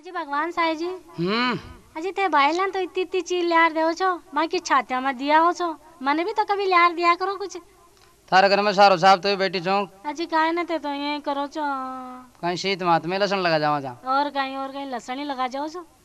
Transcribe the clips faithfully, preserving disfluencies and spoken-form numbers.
अजी भगवान साई जी हम्म अजी ते भाईला तो इतनी इतनी चीज लियार देव छो मां की छात्या में दिया हो छो मने भी तो कभी लियार दिया करो कुछ। थारे घर में सारो साहब तो बेटी चौक अजी काहे न ते तो ये करो छो कहीं शीत मात में लसन लगा जावा जा और कहीं और कहीं लसण ही लगा जाओ छो।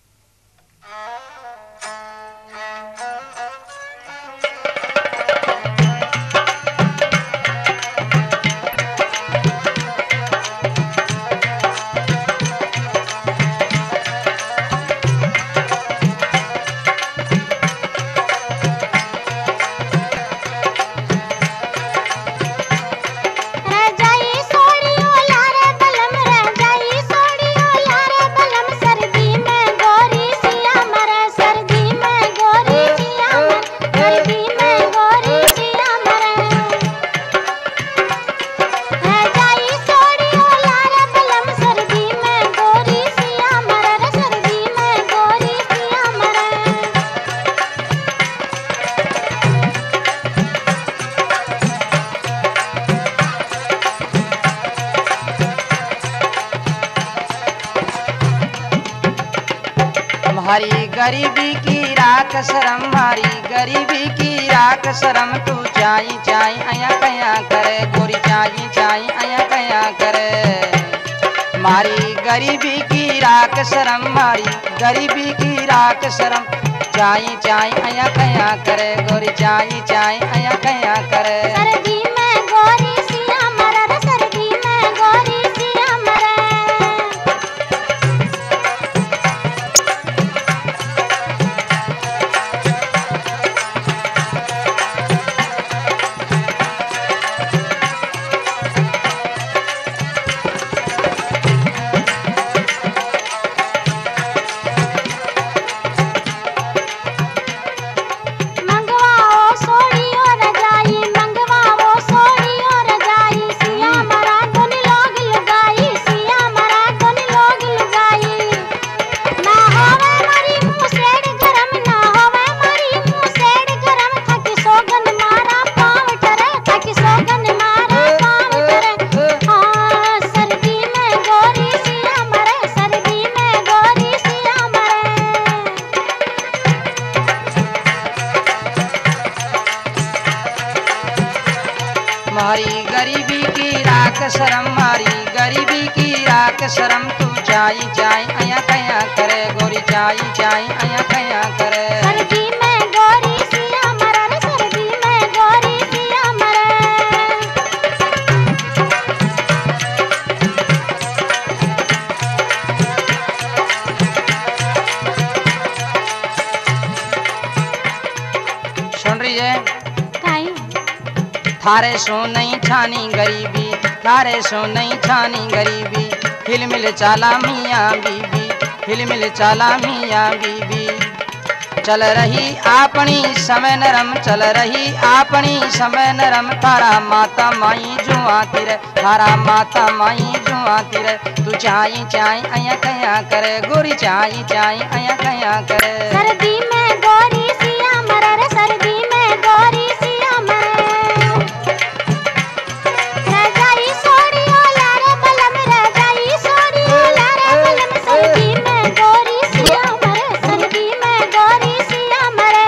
हमारी गरीबी की राख शरम हमारी गरीबी की राख शरम तू चाई चाई आया कया करे गोरी चाई चाई आया कया करे हमारी गरीबी की राख शरम हमारी गरीबी की राख शरम चाई चाई आया कया करे गोरी चाई चाई आया कया करे सरदी में गोरी सिया मरे सरदी में गोरी सिया मरे हमारी गरीबी की राख शरम हमारी गरीबी की राख शरम तू चाई चाई आया कया करे गोरी चाई चाई आया कया करे सरदी में गोरी सिया मरे सरदी में गोरी सिया मरे सुन रही है काई थारे सो नहीं छानी गरीबी थारे सो नहीं छानी गरीबी हिलमिल चाला मियाँ बीबी हिलमिल चाला मियाँ बीबी चल रही अपनी समय नरम चल रही अपनी समय नरम थारा माता माई जुआती रे थारा माता माई जुआती रे तू चाई चाई आया कया करे गोरी चाई चाई आया कया करे सरदी में गोरी सिया मरे सरदी में गोरी सिया मरे रजाई सोड़ी ओ लारे बलम रजाई सोड़ी ओ लारे बलम सरदी में गोरी सिया मरे सरदी में गोरी सिया मरे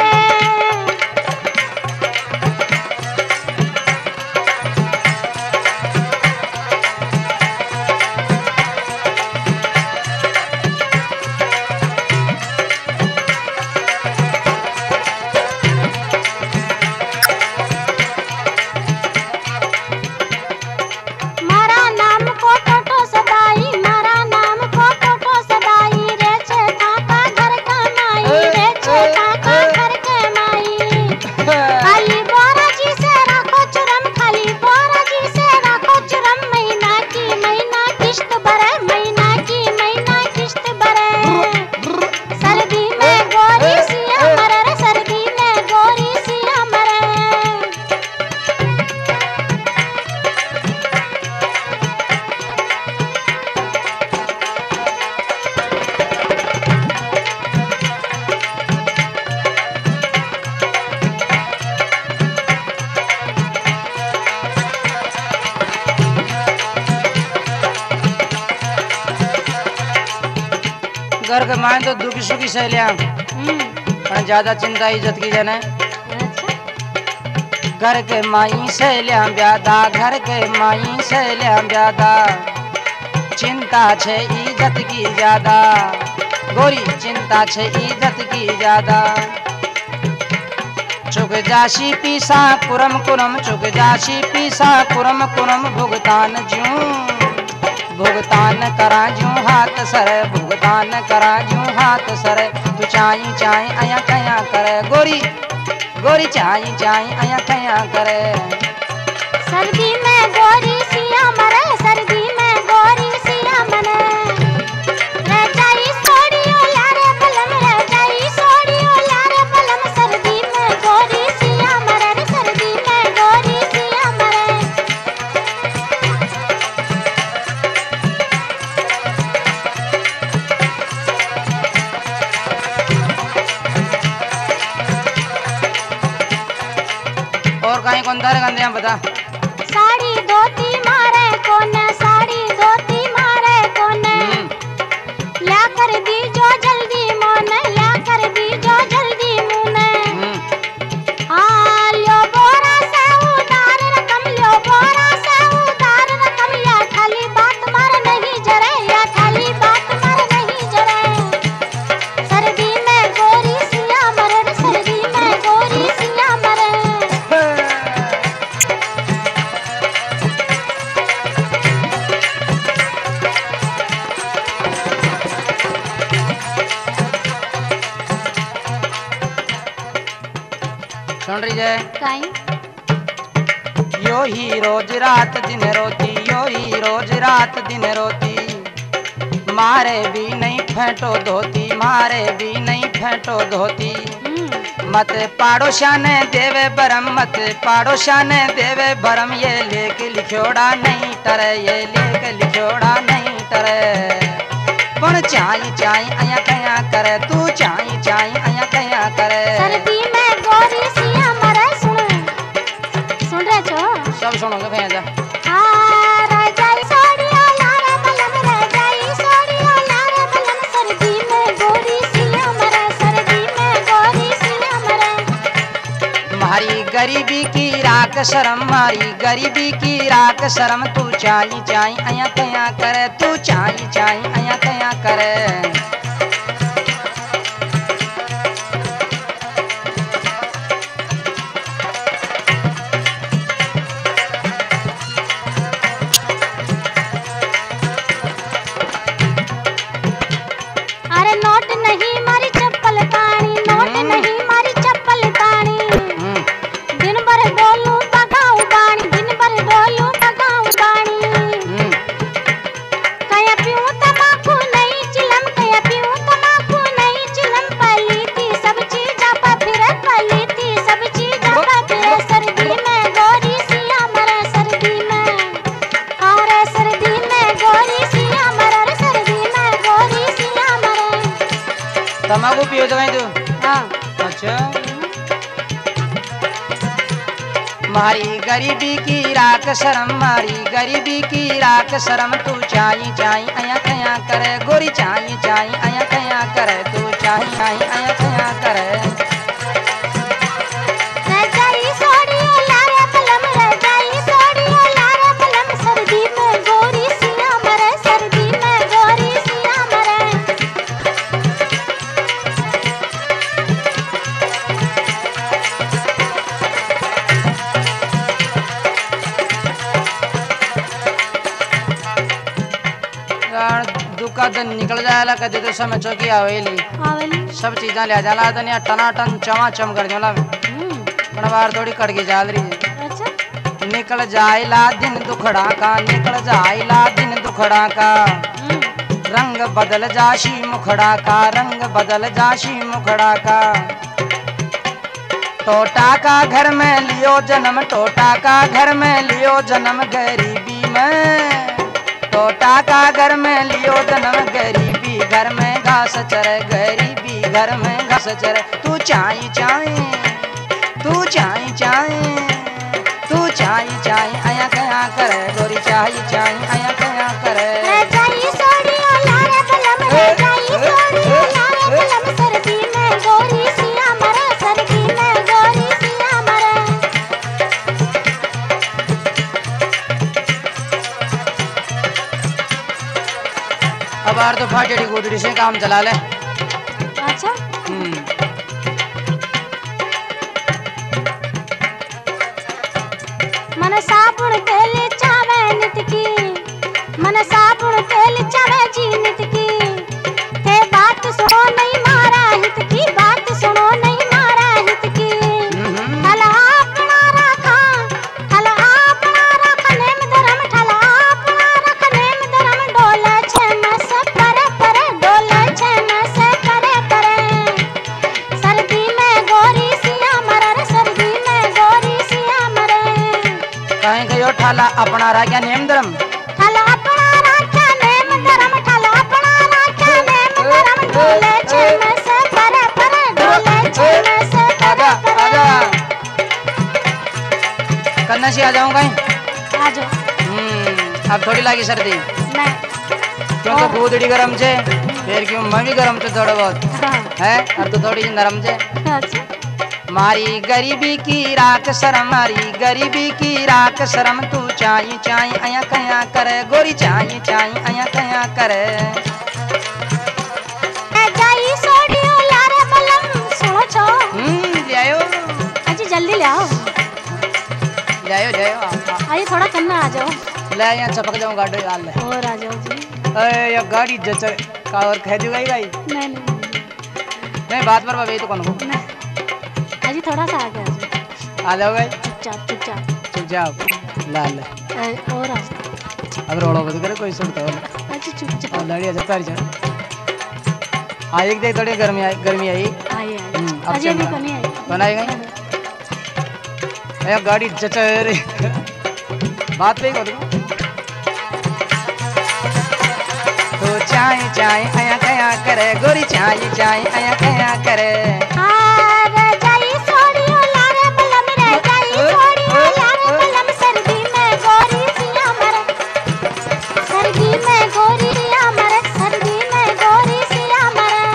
घर के माए तो दुखी सुखी सहेलिया हम्म, पर ज्यादा चिंता इज्जत की जने अच्छा घर के माई सहेलिया ब्यादा घर के माई सहेलिया ब्यादा चिंता छे इज्जत की ज्यादा गोरी चिंता छे इज्जत की ज्यादा चुक जाशी पीसा कुरम कुरम चुक जाशी पीसा कुरम कुरम भुगतान ज्यूं भुगतान करा ज्यूं हाथ सर भुगतान करा ज्यूं हाथ सर तू चाई चाई आया कया करे गोरी गोरी चाई चाई आया कया करे सर्दी में गोरी सिया मरे सर्दी में गोरी सिया मने रह जाई सोड़ियो लारे बलम रह जाई सोड़ियो लारे बलम सर्दी में गोरी सिया मरे रे सर्दी में गोरी सिया मरे और कहीं कौन तारे गंदे बता साड़ी धोती मारे कोने साड़ी धोती मारे कोने ला कर दी जो जल्दी मोने ला कर दी जो जल्दी मुने हाँ लो बोरा से उधार रकम लो बोरा से उधार रकम या खाली बात मार नहीं जरे या खाली बात मार नहीं जरे सर्दी में गोरी सिया मरे रे सर्दी में गोरी सिया मरे सुन रही है काई यो ही रोज रात दिन रोती यो ही रोज रात दिन रोती मारे भी नहीं फेंटो धोती मारे भी नहीं फेंटो धोती मत पाड़ोशा ने देवे बरम मत पाड़ोशा ने देवे बरम ये लेख लिखोड़ा नहीं टरे ये लेख लिखोड़ा नहीं टरे पण चाई चाई आया कया करे तू चाई चाई आया कया करे सर्दी में गोरी सिया मरे सुन सुन रहे छो सब सुनो तो कहीं जा हाँ रह जाई सोड़ियो लारे बलम रह जाई सोड़ियो लारे बलम सर्दी में गोरी सिया मरे सर्दी में गोरी सिया मरे मारी गरीबी की राख शर्म मारी गरीबी की राख शर्म तू चाई चाई आया कया करे तू चाई चाई आया कया करे अरे नोट नहीं मारी चप्पल तानी नोट नहीं मारी चप्पल तानी दिन भर डोलू पकाऊ पानी दिन भर डोलू पकाऊ पानी कया पीऊं तमाकू नहीं चिलम कया पीऊं तमाकू नहीं चिलम पली थी सब चीज आपा फिरे पली थी सब चीज आपा फिरे सर्दी में गोरी सिया मरे सर्दी में अरे सर्दी में गोरी सिया मरे रे सर्दी में गोरी सिया मरे तम्बाकू पियो तो कहीं तू हाँ अच्छा मारी गरीबी की राख शर्म मारी गरीबी की राख शर्म तू चाई चाई आया कया करे गोरी चाई चाई आया कया करे तू चाई चाई आया कया करे रह जाई सोड़ियो लारे बलम रह जाई सोड़ियो लारे बलम सर्दी में गोरी सिया मरे सर्दी में गोरी सिया मरे यार दुका दिन निकल जाएला कदे तो समय चौकी आवेली आवेली सब चीजा ले जाला तो नहीं टना टन चमा चम कर जोला में हम्म पण बार थोड़ी कड़की जाल रही है अच्छा निकल जाएला दिन दुखड़ा का निकल जाएला दिन दुखड़ा का हम्म रंग बदल जाशी मुखड़ा का रंग बदल जाशी मुखड़ा का टोटा का घर में लियो जन्म टोटा का घर में लियो जन्म गरीबी में टोटा का घर में लियो जन्म गरीबी घर में घास चरे गरीबी घर में घास चरे तू चाई चाई तू चाई चाई तू चाई चाई आया कया करे गोरी चाई चाई आया कया करे रह जाई सोड़ियो लारे बलम रह जाई सोड़ियो हाँ जड़ी गोदड़ी से काम चला ले। अच्छा हम्म मन साबुन तेल चावे नित की, मन साबुन तेल चावे जी नित की। थे बात सुनो नहीं मारा हित की, बात सुनो नहीं मारा हित की। ठला अपना रखा, ठला अपना रखा नेम धर्म, ठला अपना रखा नेम धर्म। डोले छे में से परे परे, डोले छे में से परे परे। सर्दी में गोरी सिया मरे, सर्दी में गोरी सिया मरे। कहीं गयो ठाला अपना राख्या नेम धर्म, ठला अपना राख्या नेम धर्म, ठला अपना राख्या नेम धर्म। डोले छे में से परे परे, डोले छे में से परे आजा परे। आजा कन्ना से आ जाऊं कहीं। आ जाओ। हम्म अब थोड़ी लागी सर्दी, नहीं क्योंकि गोदड़ी गरम छे, फिर क्यों मैं भी गरम छे थोड़ा बहुत हाँ है, अब तो थोड़ी नरम छे। अच्छा मारी गरीबी की राख शरम, मारी गरीबी की राख शरम। तू चाई चाई अया कया करे, गोरी चाई चाई अया कया करे। ए जाई सोडियो लारे बलम सुनो छो। हम्म ले आयो अजी जल्दी ले आओ, ले आयो ले आयो। आइए थोड़ा कन्ना आ जाओ। ले यहाँ चपक जाऊँ गाड़ी डाल ले। और आ जाओ जी। अरे ये गाड़ी जच का और कह दी गई गई नहीं नहीं नहीं बात पर भाई तो कौन को नहीं। अजी थोड़ा सा आगे आ जाओ। आ जाओ भाई चुपचाप चुपचाप। चुप जाओ ला ले। ए, और आ अब रोड़ो बंद करे कोई सुनता हो अजी चुपचाप। और लड़ी आ तारी चल। आ एक देख थोड़ी गर्मी आई, गर्मी आई। आइए हम्म, आइए अब अजी अभी चलना। कमी आई। कौन आई गई ये गाड़ी जच रे बात पे करो तो चाय चाय आया कया करे, गोरी चाय चाय आया कया करे। हाँ रे जाई सोडियो लारे बलम, रे जाई सोडियो लारे बलम। सर्दी में गोरी सिया मरे, सर्दी में गोरी सिया मरे, सर्दी में गोरी सिया मरे।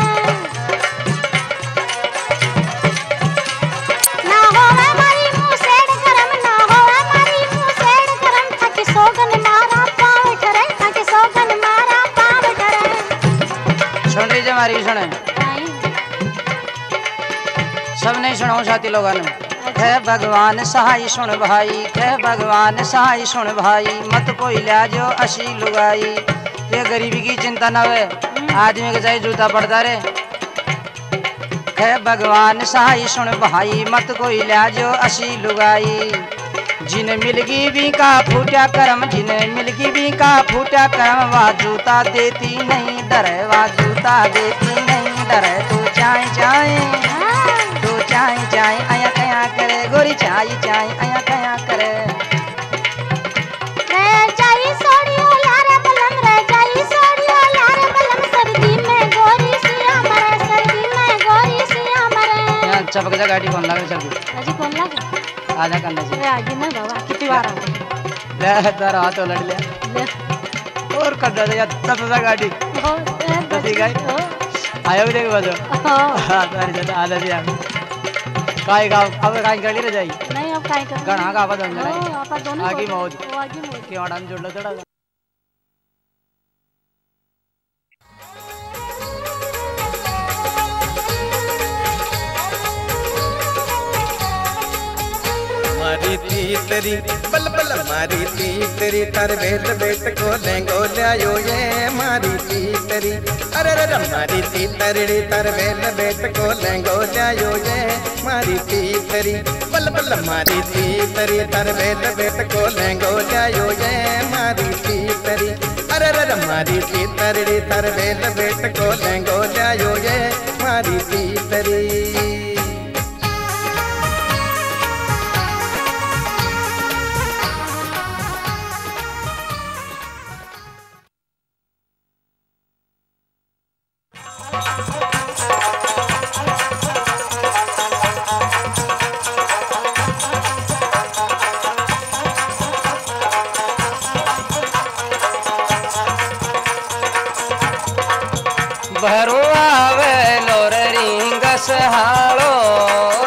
ना होवे मारी मुँह सेड़ गरम, ना होवे मारी मुँह सेड़ गरम। थके सोगन मारा पाँव ठरे, थके सोगन मारा पाँव ठरे। सुन रही हमारी सुने आई सब नहीं सुनाओ साथी लोगों ने। कह भगवान सहाय सुन भाई, कह भगवान सहाय सुन भाई। मत कोई ला जो अशी लुगाई, ये गरीबी की चिंता न हुए, आदमी के चाहे जूता पड़ता रे। कह भगवान सहाय सुन भाई, मत कोई ला जो अशी लुगाई। जिन मिलगी भी का फूटा करम, जिन मिलगी भी का फूटा करम। वा जूता देती नहीं डरे, वा जूता देती नहीं डरे। तू चाय चाय तू चाय चाय आया कया करे, गोरी चाय चाय आया कया करे। रे जाई सोडियो लारे बलम, रे जाई सोडियो लारे बलम। सर्दी में गोरी सिया मरे, सर्दी में गोरी सिया मरे। यहाँ चपक जा गाड़ी कौन लगे सर्दी अजी कौन लागे? आजा करना रे चाहिए। आगे ना बाबा कितनी बार आ ले तारा हाथ लड़ ले ले और कर दे यार सब सा गाड़ी ओ ए बची गई। ओ आयो भी देख बजो ओ हां तारी जदा आजा दिया काय गाव अब काय गली रे जाई नहीं अब काय कर गणा का आवाज ओ अंजन आपा दोनों आगे को- मौज ओ आगे मौज। के वाडन जोड़ला थोड़ा मारी तीतरी बल बल मारी तीतरी तर बेट बेट को लेंगो लायो ये मारी तीतरी अरे रे मारी तीतरी तर बेट बेट को लेंगो लायो ये मारी तीतरी बल बल मारी तीतरी तर बेट बेट को लेंगो लायो ये मारी तीतरी अरे रे मारी तीतरी तर बेट बेट को लेंगो लायो ये मारी तीतरी। भरो आवे लोर रिंग सहालो